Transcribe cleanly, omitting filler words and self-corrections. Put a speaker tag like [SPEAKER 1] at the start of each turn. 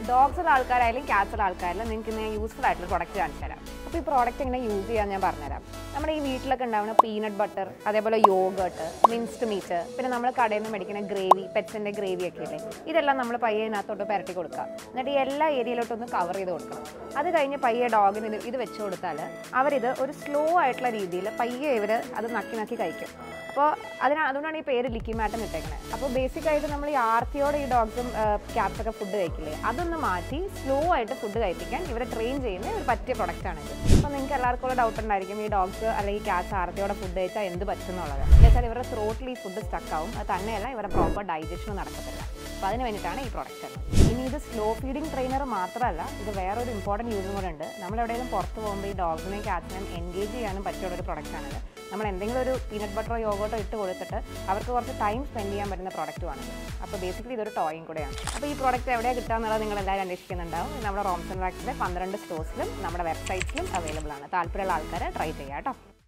[SPEAKER 1] ഡോഗ്സുള്ള ആൾക്കാരായാലും ക്യാറ്റ്സുള്ള ആൾക്കാരായാലും നിങ്ങൾക്ക് ഇന്ന് യൂസ്ഫുൾ ആയിട്ടുള്ള പ്രൊഡക്റ്റ് കാണിച്ചു തരാം. അപ്പോൾ ഈ പ്രോഡക്റ്റ് എങ്ങനെ യൂസ് ചെയ്യാൻ ഞാൻ പറഞ്ഞുതരാം. നമ്മുടെ ഈ വീട്ടിലൊക്കെ ഉണ്ടാവുന്ന പീനട്ട് ബട്ടർ, അതേപോലെ യോഗേർട്ട്, മിൻസ്ഡ് മീറ്റ്, പിന്നെ നമ്മൾ കടയിൽ നിന്ന് മേടിക്കുന്ന ഗ്രേവി, പെറ്റ്സിൻ്റെ ഗ്രേവി ഒക്കെ ഇല്ലേ, ഇതെല്ലാം നമ്മൾ പയ്യെ ഇതിനകത്തോട്ട് പുരട്ടി കൊടുക്കുക. എന്നിട്ട് ഈ എല്ലാ ഏരിയയിലോട്ടൊന്ന് കവർ ചെയ്ത് കൊടുക്കണം. അത് കഴിഞ്ഞ് പയ്യെ ഡോഗിന് ഇത് വെച്ച് കൊടുത്താൽ അവരിത് ഒരു സ്ലോ ആയിട്ടുള്ള രീതിയിൽ പയ്യെ ഇവർ അത് നക്കി കഴിക്കും. അപ്പോൾ അതുകൊണ്ടാണ് ഈ പേര് ലിക്കി മാറ്റം ഇട്ടേക്കുന്നത്. അപ്പോൾ ബേസിക്കായിട്ട് നമ്മൾ ഈ ആർത്തിയോടെ ഈ ഡോഗ്സും ക്യാറ്റ്സൊക്കെ ഫുഡ് കഴിക്കില്ലേ, അതൊന്ന് മാറ്റി സ്ലോ ആയിട്ട് ഫുഡ് കഴിപ്പിക്കാൻ ഇവരെ ട്രെയിൻ ചെയ്യുന്ന ഒരു പറ്റിയ പ്രൊഡക്റ്റാണിത്. അപ്പോൾ നിങ്ങൾക്ക് എല്ലാവർക്കും ഉള്ള ഡൗട്ട് ഉണ്ടായിരിക്കും, ഈ ഡോഗ്സ് അല്ലെങ്കിൽ ക്യാറ്റ്സ് ആർത്തിയോടെ ഫുഡ് കഴിച്ചാൽ എന്ത് പറ്റുന്നുള്ളത്. എന്ന് വെച്ചാൽ ഇവരുടെ ത്രോട്ടിൽ ഈ ഫുഡ് സ്റ്റക്ക് ആവും. അത് തന്നെയല്ല, ഇവരുടെ പ്രോപ്പർ ഡൈജഷനും നടക്കത്തില്ല. അപ്പോൾ അതിന് വേണ്ടിയിട്ടാണ് ഈ പ്രൊഡക്റ്റ്. ഇനി ഇത് സ്ലോ ഫീഡിങ് ട്രെയിനർ മാത്രമല്ല, ഇത് വേറൊരു ഇമ്പോർട്ടൻറ്റ് യൂസും കൂടെ ഉണ്ട്. നമ്മളെവിടെയെങ്കിലും പുറത്ത് പോകുമ്പോൾ ഈ ഡോഗ്സിനെയും ക്യാറ്റ്സിനെയും എൻഗേജ് ചെയ്യാനും പറ്റിയുള്ളൊരു പ്രൊഡക്റ്റാണിത്. നമ്മൾ എന്തെങ്കിലും ഒരു പീനട്ട് ബട്ടറോ യോഗോട്ടോ ഇട്ട് കൊടുത്തിട്ട് അവർക്ക് കുറച്ച് ടൈം സ്പെൻഡ് ചെയ്യാൻ പറ്റുന്ന പ്രൊഡക്റ്റുമാണിത്. അപ്പോൾ ബേസിക്കലി ഇതൊരു ടോയും കൂടെയാണ്. അപ്പോൾ ഈ പ്രോഡക്റ്റ് എവിടെയാണ് കിട്ടുക എന്നുള്ളത് നിങ്ങൾ എല്ലാവരും അന്വേഷിക്കുന്നുണ്ടാവും. നമ്മുടെ റോംസൺ വാക്സിലെ 12 സ്റ്റോഴ്സിലും നമ്മുടെ വെബ്സൈറ്റ്സിലും അവൈലബിൾ ആണ്. താല്പര്യമുള്ള ആൾക്കാർ ട്രൈ ചെയ്യാം കേട്ടോ.